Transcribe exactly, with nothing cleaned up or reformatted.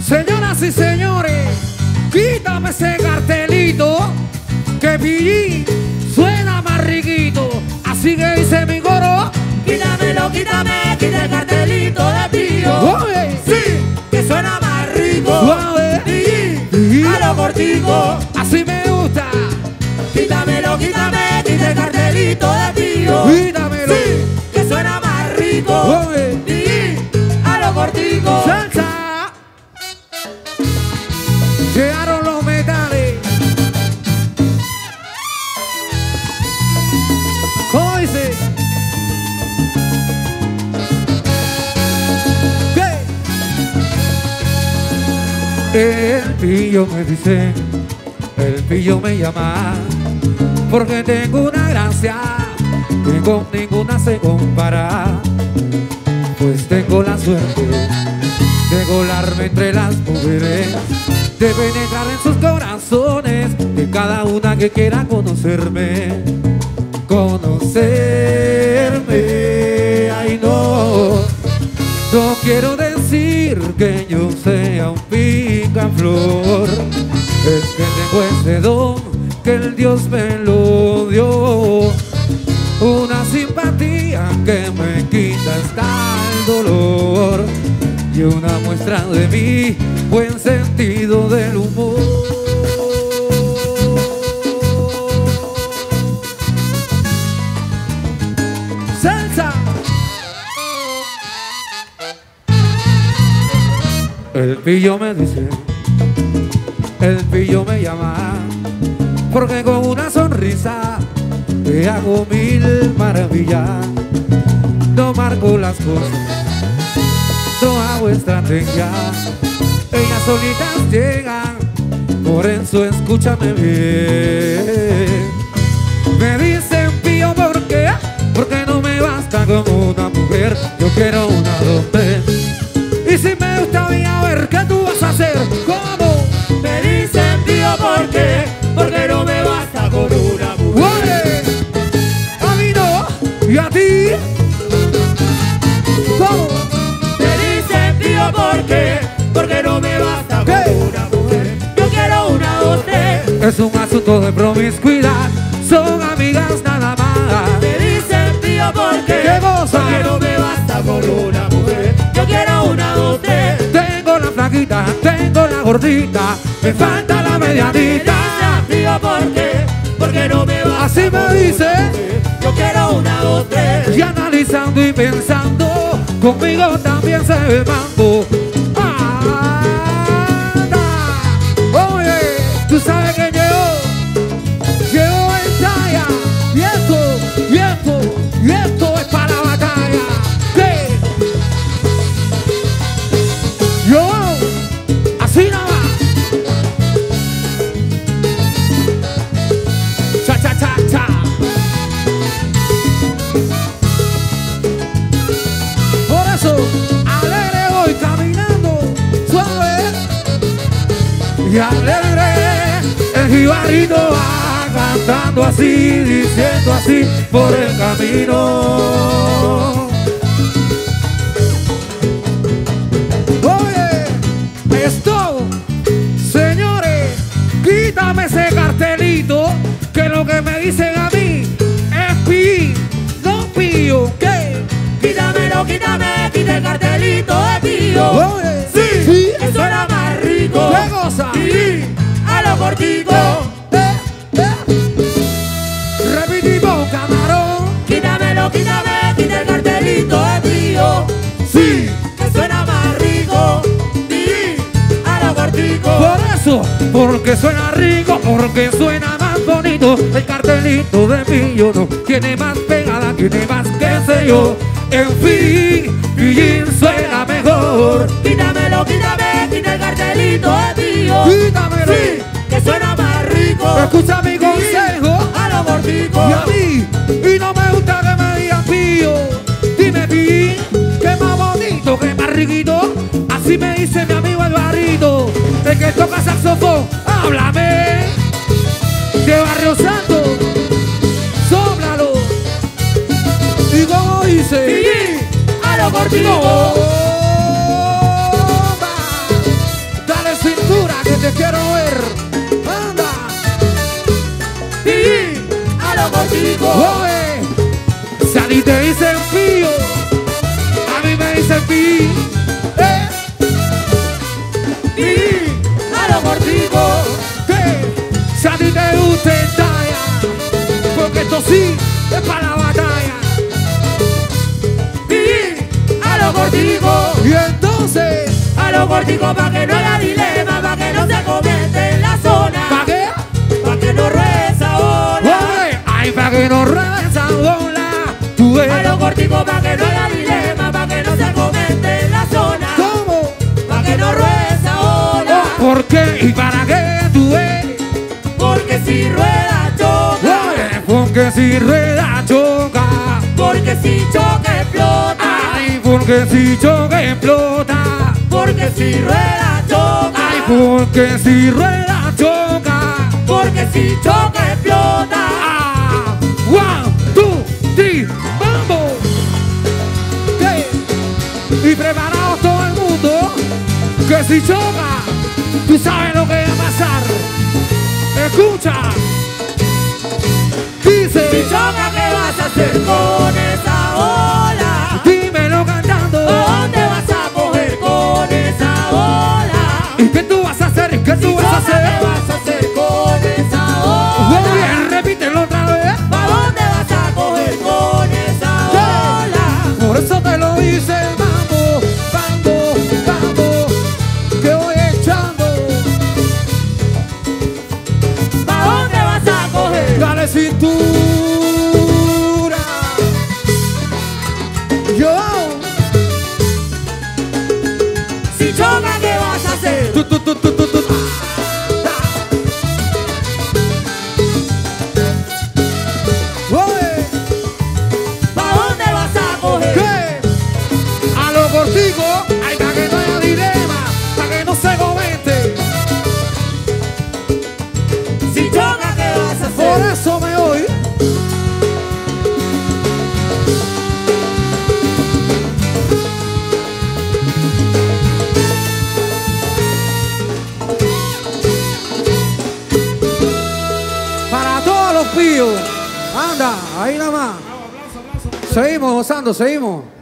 Señoras y señores, quítame ese cartelito, que Pillín suena más riquito. Así que dice mi coro: quítamelo, quítame, quita el cartelito de Pío. ¡Oye! Sí, que suena más rico. ¡Suave! Pillín, a lo cortico. Así me gusta. Quítamelo, quítame, quita el cartelito de Pío. Quítamelo. Sí, que suena más rico. Oye. Pillín, a lo cortico. ¡Salsa! Llegaron los metales. ¿Cómo dice? ¿Qué? El pillo me dice, el pillo me llama, porque tengo una gracia que con ninguna se compara. Pues tengo la suerte de colarme entre las mujeres, de penetrar en sus corazones, de cada una que quiera conocerme. Conocerme, ay no, no quiero decir que yo sea un picaflor, es que tengo ese don que el Dios me lo dio, una simpatía que me quita hasta el dolor y una muestra de mi buen sentido del humor. ¡Salsa! El pillo me dice, el pillo me llama, porque con una sonrisa te hago mil maravillas. No marco las cosas, no hago estrategia, ellas solitas llegan, por eso escúchame bien. Me dicen pillo, ¿por qué? Porque no me basta con una mujer, yo quiero una, dos, tres. Y si me gusta bien, a ver, ¿qué tú vas a hacer? ¿Cómo? Me dicen tío, ¿por qué? Porque no me basta con una mujer. ¡Oye! A mí no, y a ti. ¿Cómo? Me dicen tío, ¿por qué? Porque no me basta con ¿Qué? una mujer. Yo quiero una, dos, tres. Es un asunto de promiscuidad, son amigas nada más. Me dicen tío, ¿por qué? ¿Qué cosa? Porque no me basta con una mujer. Yo quiero una, dos, tres. Tengo la flaquita, tengo la gordita, me falta la Me medianita. dicen tío, ¿por qué? Porque no me basta Así con me una dice. mujer. Yo quiero una, dos, tres. Y analizando y pensando, conmigo también se ve mambo. Anda. Oye, tú sabes que llegó, llegó en talla. Y esto, y esto, y esto es para la batalla. ¿Qué? Yo, así nada más. Cha, cha, cha, cha. Por eso, alegre voy caminando suave y alegre el jibarito va cantando así, diciendo así por el camino. Oye, esto, señores, quítame ese cartelito, que lo que me dicen a mí es pi, no pío, ¿qué? Quítamelo, quítame, quita el cartelito de Pío. Oye, Sí, sí. que suena más rico. ¿Qué cosa? Sí, a lo cortico. Eh, eh. Repetimos, camarón. Quítamelo, quítame, quita el cartelito de Pío. Sí. Que suena más rico. Sí, a lo cortico. Por eso, porque suena rico, porque suena más bonito. El cartelito de Pillo no tiene más pegada, tiene más que sé yo. En fin, Pillín suena mejor. Quítamelo, quítame, quita el cartelito de Pío. Quítamelo. Sí, que suena más rico. Escucha mi consejo. A lo cortico. Y a mí, y no me gusta que me digan Pío. Dime Pillín, que más bonito, que más riquito. Así me dice mi amigo el barrito, el que toca saxofón. Háblame de Barrio Santo, sóplalo. Y como dice, Pillín, a lo cortico. Toma. te quiero ver. Anda. Vivir a lo cortico. Oye, si a ti te dicen pío, a mí me dicen pi. Eh. Vivir a lo cortico. ¿Qué? Si a ti te gusta talla, porque esto sí es para la batalla. Vivir a lo cortico. Y entonces, A lo cortico pa' que no haya dilema, pa' que no se comente en la zona. ¿para qué? Pa' que no ruede esa ola. Oye, ay, para que no ruede esa bola. Tú ves. A lo cortico pa' que no haya dilema, pa' que no se comente en la zona. ¿Cómo? Pa' que no ruede esa ola. ¿Por qué? ¿Y para qué? Tú ves. Porque si rueda choca. Oye, porque si rueda choca. Porque si choca explota. Ay, porque si choca explota. Porque si rueda choca. Ay, porque si rueda choca. Porque si choca explota. Ah, one, two, three, vamos. ¿Qué? Y preparados todo el mundo, que si choca, tú sabes lo que va a pasar. Escucha. Dice, Si choca, ¿qué vas a hacer con esa ola? dímelo cantando. ¿A dónde vas a coger con esa ola? ¿Y qué tú vas a hacer? ¿Y qué Si tú vas a choca, hacer? ¿qué vas a hacer con esa Muy ola? bien, repítelo otra vez. ¿A dónde vas a coger con esa ola? Por eso te lo dice el mambo, mambo, mambo, que voy echando. ¿A dónde vas a coger? Dale cintura. Yo. Si choca, ¿qué vas a hacer? Tu, tu, tu, tu, tu, tu. Oye, ¿A dónde vas a coger? ¿qué? A lo cortico, ay, para que no haya dilema, para que no se comente. Si choca, ¿qué vas a Por hacer? eso me voy. Para todos los píos. Anda, ahí nada más. Seguimos gozando, seguimos.